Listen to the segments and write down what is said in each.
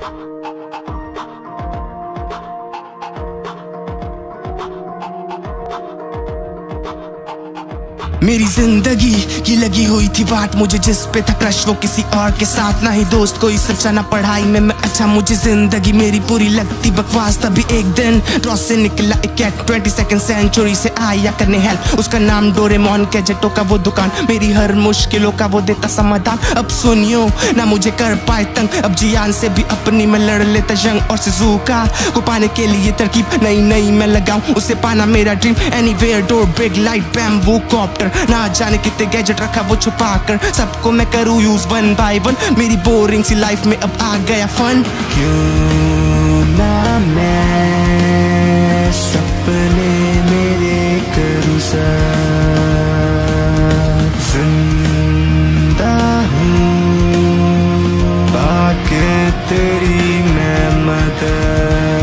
मेरी जिंदगी की लगी हुई थी बात, मुझे जिस पे था क्रश वो किसी और के साथ, ना ही दोस्त कोई सच्चा ना पढ़ाई में मैं अच्छा, मुझे जिंदगी मेरी पूरी लगती बकवास। तभी एक दिन ड्रॉस से निकला एक कैट 22nd सेंचुरी से आया करने हेल्प, उसका नाम डोरेमोन, गैजेटों का वो दुकान, मेरी हर मुश्किलों का वो देता समाधान। अब सुनियो ना मुझे कर पाए तंग, अब जियान से भी अपनी मैं लड़ लेता जंग, और सिजुका को पाने के लिए तरकीब नई नई मैं लगाऊं, उसे पाना मेरा dream. Anywhere door big light bamboo copter, ना जाने कितने गैजेट रखा वो छुपा कर, सबको मैं करूँ यूज 1 by 1, मेरी बोरिंग सी लाइफ में अब आ गया फन। क्यों ना मैं सपने मेरे करूँ जिंदा हूँ पाके तेरी मैं मदद।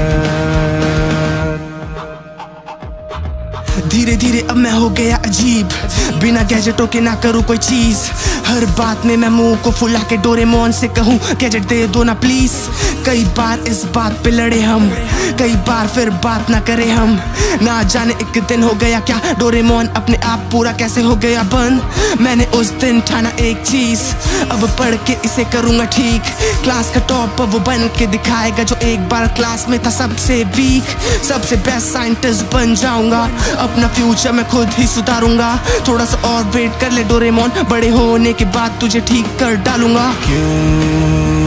धीरे धीरे अब मैं हो गया अजीब, बिना गैजेटों के ना करूँ कोई चीज, हर बात में मैं मुंह को फुला के डोरेमोन से कहूँ गैजेट दे दो ना प्लीज। कई बार इस बात पे लड़े हम, कई बार फिर बात ना करे हम, ना जाने एक दिन हो गया क्या डोरेमोन अपने आप पूरा कैसे हो गया बंद। मैंने उस दिन ठाना एक चीज, अब पढ़ के इसे करूँगा ठीक, क्लास का टॉप वो बन के दिखाएगा जो एक बार क्लास में था सबसे वीक, सबसे बेस्ट साइंटिस्ट बन जाऊंगा, अपना फ्यूचर मैं खुद ही सुधारूंगा। थोड़ा सा और वेट कर ले डोरेमोन, बड़े होने के बाद तुझे ठीक कर डालूंगा। क्यों